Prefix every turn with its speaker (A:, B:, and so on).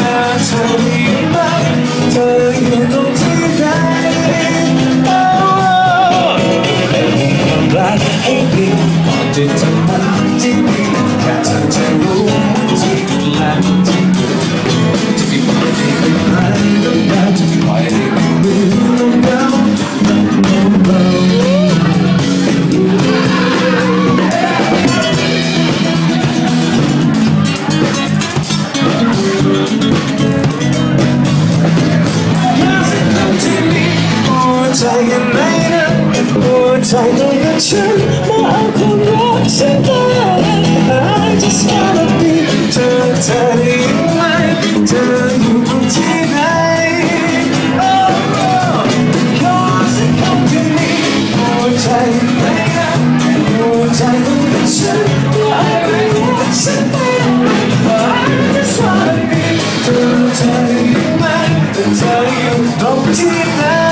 A: เธอดีไหมเธออยู่ตรงที่ไหนความรักให้ดีก่อนจะทำมันที่ดีแค่เธอจะรู้ที่และที่เกิดจะไม่ปล่อยให้เป็นไรต้องการจะปล่อยให้เป็นมือลงเงาเบาใจยังไงนะหัวใจต้องกับฉันมาเอาความรักฉันไป I just wanna be เธอได้ยินไหมเธออยู่ตรงที่ไหน Oh yours is come to me หัวใจยังไงนะหัวใจต้องกับฉันมาเอาความรักฉันไป I just wanna be เธอได้ยินไหมเธออยู่ตรงที่ไหน